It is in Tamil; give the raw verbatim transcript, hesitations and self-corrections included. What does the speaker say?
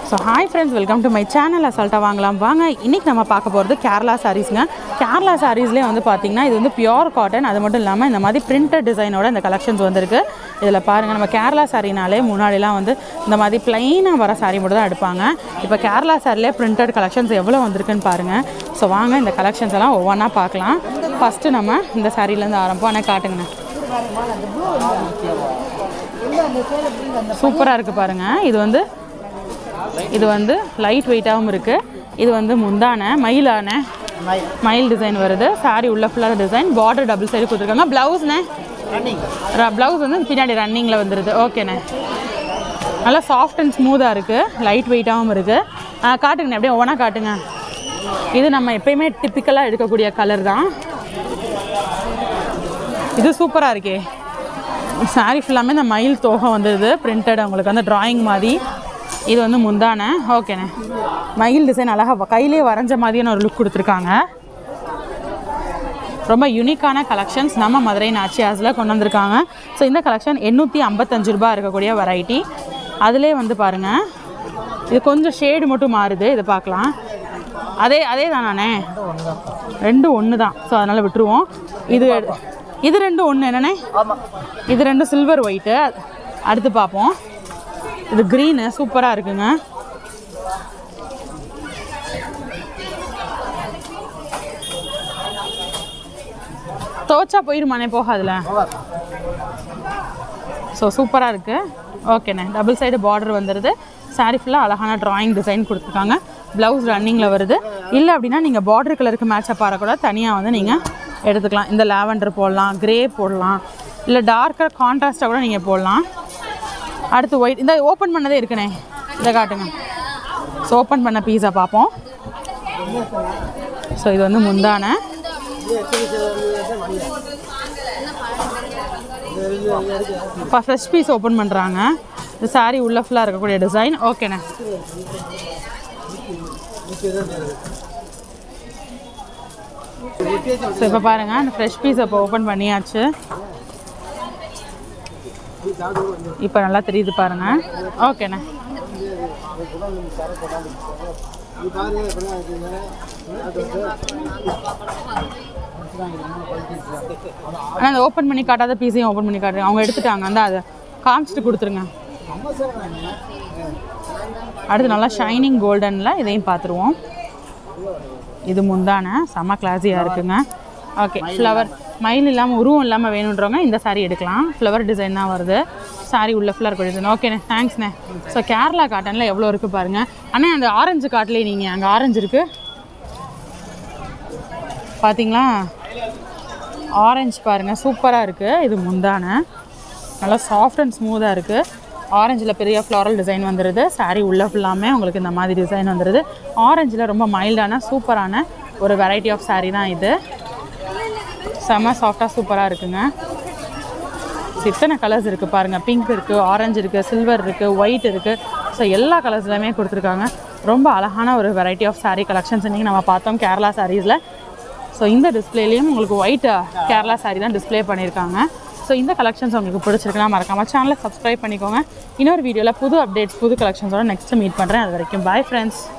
So hi friends, welcome to my channel. அசால்ட்டா வாங்கலாம் வாங்க. இன்னைக்கு நம்ம பார்க்க போறது கேரளா sareesங்க. கேரளா sareesலயே வந்து பாத்தீங்கன்னா இது வந்து பியூர் காட்டன். அது மட்டும் இல்லாம இந்த மாதிரி printed டிசைனோட இந்த கலெக்ஷன்ஸ் வந்திருக்கு. இதல பாருங்க நம்ம கேரளா சாரினாலே முன்னாடிலாம் வந்து இந்த மாதிரி ப்ளைனா வர saree மட்டும் தான் எடுப்பாங்க. இப்போ கேரளா சாரிலே printed கலெக்ஷன்ஸ் எவ்வளவு வந்திருக்குன்னு பாருங்க. சோ வாங்க இந்த கலெக்ஷன்ஸ் எல்லாம் ஒவ்வொண்ணா பார்க்கலாம். ஃபர்ஸ்ட் நம்ம இந்த சாரில இருந்து ஆரம்பிப்போம். انا காட்டுங்க. சூப்பரா இருக்கு பாருங்க. இது வந்து இது வந்து லைட் வெயிட்டாவும் இருக்கு. இது வந்து முந்தான மயிலான மயில் டிசைன் வருது. saree உள்ள ஃபுல்லா டிசைன், border டபுள் சைடு கொடுத்திருக்காங்க. ப்ளவுஸ்னே ரன்னிங். ப்ளவுஸ் வந்து பின்னாடி ரன்னிங்ல வந்துருது. ஓகேண்ணே. நல்லா சாஃப்ட் அண்ட் ஸ்மூத்தா இருக்கு. லைட் வெயிட்டாவும் இருக்கு. காட்டுங்க அப்படியே ஒவ்வொன்றா காட்டுங்க. இது நம்ம எப்பயுமே டிப்பிக்கலா எடுக்கக்கூடிய கலர் தான். இது சூப்பரா இருக்கே. saree ஃபுல்லாமே இந்த மயில் தோகை வந்துருது. பிரிண்டட் உங்களுக்கு வந்து டிராயிங் மாதிரி. இது வந்து முந்தான. ஓகேண்ணே. மயில் டிசைன் அழகாக கையிலே வரைஞ்ச மாதிரியான ஒரு லுக் கொடுத்துருக்காங்க. ரொம்ப யூனிக்கான கலெக்ஷன்ஸ் நம்ம மதுரை நாச்சியாஸில் கொண்டு வந்திருக்காங்க. ஸோ இந்த கலெக்ஷன் எண்ணூற்றி ஐம்பத்தஞ்சு ரூபா இருக்கக்கூடிய வெரைட்டி. அதிலே வந்து பாருங்கள், இது கொஞ்சம் ஷேடு மட்டும் மாறுது. இதை பார்க்கலாம். அதே அதே தானே, ரெண்டும் ஒன்று தான். ஸோ அதனால் விட்டுருவோம். இது இது ரெண்டும் ஒன்று என்னண்ணே? இது ரெண்டும் சில்வர் ஒயிட்டு. அடுத்து பார்ப்போம். இது க்ரீனு சூப்பராக இருக்குங்க. துவச்சா போயிருமானே போகாதுல. ஸோ சூப்பராக இருக்குது. ஓகேண்ணே. டபுள் சைடு பார்டர் வந்துடுது. சாரீ ஃபுல்லாக அழகான ட்ராயிங் டிசைன் கொடுத்துருக்காங்க. ப்ளவுஸ் ரன்னிங்கில் வருது. இல்லை அப்படின்னா நீங்கள் பார்டர் கலருக்கு மேட்சப் ஆகிற கூட தனியாக வந்து நீங்கள் எடுத்துக்கலாம். இந்த லாவெண்டர் போடலாம், கிரே போடலாம், இல்லை டார்க்கர் கான்ட்ராஸ்ட்டாக கூட நீங்கள் போடலாம். அடுத்து ஒயிட். இந்த ஓப்பன் பண்ணதே இருக்குண்ணே. இதை காட்டுங்க. ஸோ ஓப்பன் பண்ண பீஸை பார்ப்போம். ஸோ இது வந்து முந்தான. இப்போ ஃப்ரெஷ் பீஸ் ஓப்பன் பண்ணுறாங்க. இந்த சாரீ உள்ள ஃபுல்லாக இருக்கக்கூடிய டிசைன். ஓகேண்ணே. ஸோ இப்போ பாருங்கள், இந்த ஃப்ரெஷ் பீஸ் இப்போ ஓப்பன் பண்ணியாச்சு. இப்போ நல்லா தெரியுது பாருங்க. ஓகேண்ணே. ஆனால் அந்த ஓப்பன் பண்ணி காட்டாத பீஸையும் ஓப்பன் பண்ணி காட்டுறேன். அவங்க எடுத்துட்டாங்க. அந்த அதை காமிச்சிட்டு கொடுத்துருங்க. அடுத்து நல்லா ஷைனிங் கோல்டனில் இதையும் பார்த்துருவோம். இது முந்தான செம்ம கிளாஸியாக இருக்குங்க. ஓகே. ஃப்ளவர் மயில் இல்லாமல் உருவம் இல்லாமல் வேணுன்றவங்க இந்த சாரீ எடுக்கலாம். ஃப்ளவர் டிசைன் தான் வருது. சாரீ உள்ள ஃபுல்லாக இருக்க டிசைன். ஓகேண்ணே. தேங்க்ஸ்ண்ணே. ஸோ கேரளா காட்டனில் எவ்வளோ இருக்குது பாருங்கள். ஆனால் அந்த ஆரஞ்சு காட்டிலே நீங்கள் அங்கே ஆரஞ்சு இருக்குது பார்த்தீங்களா? ஆரஞ்சு பாருங்கள், சூப்பராக இருக்குது. இது முந்தான நல்லா சாஃப்ட் அண்ட் ஸ்மூத்தாக இருக்குது. ஆரஞ்சில் பெரிய ஃப்ளாரல் டிசைன் வந்துடுது. சாரீ உள்ள ஃபுல்லாமே உங்களுக்கு இந்த மாதிரி டிசைன் வந்துடுது. ஆரஞ்சில் ரொம்ப மைல்டான சூப்பரான ஒரு வெரைட்டி ஆஃப் சாரீ தான் இது. செம்ம சாஃப்டாக சூப்பராக இருக்குங்க. இத்தனை கலர்ஸ் இருக்குது பாருங்கள். பிங்க் இருக்குது, ஆரஞ்சு இருக்குது, சில்வர் இருக்குது, ஒயிட் இருக்குது. ஸோ எல்லா கலர்ஸ்லையுமே கொடுத்துருக்காங்க. ரொம்ப அழகான ஒரு வெரைட்டி ஆஃப் சாரீ கலெக்ஷன்ஸ் இன்றைக்கி நம்ம பார்த்தோம் கேரளா சாரீஸில். ஸோ இந்த டிஸ்பிளேலையும் உங்களுக்கு ஒயிட் கேரளா சாரீ தான் டிஸ்பிளே பண்ணியிருக்காங்க. ஸோ இந்த கலெக்ஷன்ஸ் உங்களுக்கு பிடிச்சிருக்குன்னா மறக்காமல் சேனலை சப்ஸ்கிரைப் பண்ணிக்கோங்க. இன்னொரு வீடியோவில் புது அப்டேட்ஸ் புது கலெக்ஷன்ஸோட நெக்ஸ்ட்டு மீட் பண்ணுறேன். அது வரைக்கும் பாய் ஃப்ரெண்ட்ஸ்.